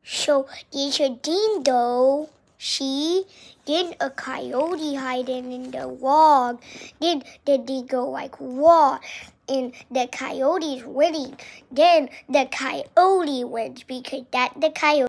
So there's a dingo. See? Then a coyote hiding in the log. Then the dingo what? And the coyote's winning. Then the coyote wins because that's the coyote.